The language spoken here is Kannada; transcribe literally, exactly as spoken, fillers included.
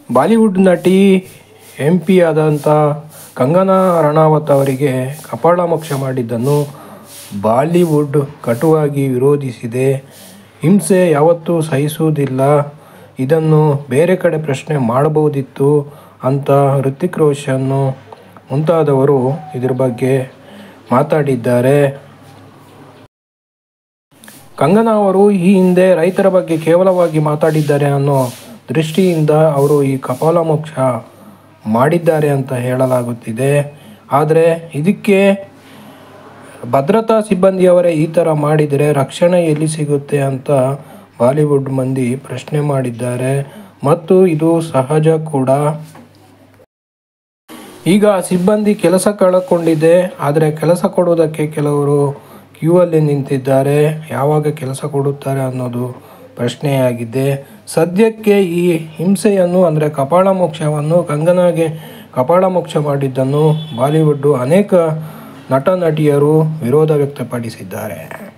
ಬಾಲಿವುಡ್ ನಟಿ ಎಂ ಪಿ ಆದಂಥ ಕಂಗನಾ ರನೌತ್ ಅವರಿಗೆ ಕಪಾಳಮೋಕ್ಷ ಮಾಡಿದ್ದನ್ನು ಬಾಲಿವುಡ್ ಕಟುವಾಗಿ ವಿರೋಧಿಸಿದೆ. ಹಿಂಸೆ ಯಾವತ್ತೂ ಸಹಿಸುವುದಿಲ್ಲ, ಇದನ್ನು ಬೇರೆ ಕಡೆ ಪ್ರಶ್ನೆ ಮಾಡಬಹುದಿತ್ತು ಅಂತ ಹೃತಿಕ್ ರೋಷನ್ ಮುಂತಾದವರು ಇದರ ಬಗ್ಗೆ ಮಾತಾಡಿದ್ದಾರೆ. ಕಂಗನಾ ಅವರು ಈ ಹಿಂದೆ ರೈತರ ಬಗ್ಗೆ ಕೇವಲವಾಗಿ ಮಾತಾಡಿದ್ದಾರೆ ಅನ್ನೋ ದೃಷ್ಟಿಯಿಂದ ಅವರು ಈ ಕಪಾಳಮೋಕ್ಷ ಮಾಡಿದ್ದಾರೆ ಅಂತ ಹೇಳಲಾಗುತ್ತಿದೆ. ಆದರೆ ಇದಕ್ಕೆ ಭದ್ರತಾ ಸಿಬ್ಬಂದಿಯವರೇ ಈ ಥರ ಮಾಡಿದರೆ ರಕ್ಷಣೆ ಎಲ್ಲಿ ಸಿಗುತ್ತೆ ಅಂತ ಬಾಲಿವುಡ್ ಮಂದಿ ಪ್ರಶ್ನೆ ಮಾಡಿದ್ದಾರೆ ಮತ್ತು ಇದು ಸಹಜ ಕೂಡ. ಈಗ ಸಿಬ್ಬಂದಿ ಕೆಲಸ ಕಳಕೊಂಡಿದೆ, ಆದರೆ ಕೆಲಸ ಕೊಡುವುದಕ್ಕೆ ಕೆಲವರು ಕ್ಯೂ ಅಲ್ಲಿ ನಿಂತಿದ್ದಾರೆ. ಯಾವಾಗ ಕೆಲಸ ಕೊಡುತ್ತಾರೆ ಅನ್ನೋದು ಪ್ರಶ್ನೆಯಾಗಿದೆ. ಸದ್ಯಕ್ಕೆ ಈ ಹಿಂಸೆಯನ್ನು ಅಂದರೆ ಕಪಾಳಮೋಕ್ಷವನ್ನು ಕಂಗನಾಗೆ ಕಪಾಳಮೋಕ್ಷ ಮಾಡಿದ್ದನ್ನು ಬಾಲಿವುಡ್ ಅನೇಕ ನಟ ನಟಿಯರು ವಿರೋಧ ವ್ಯಕ್ತಪಡಿಸಿದ್ದಾರೆ.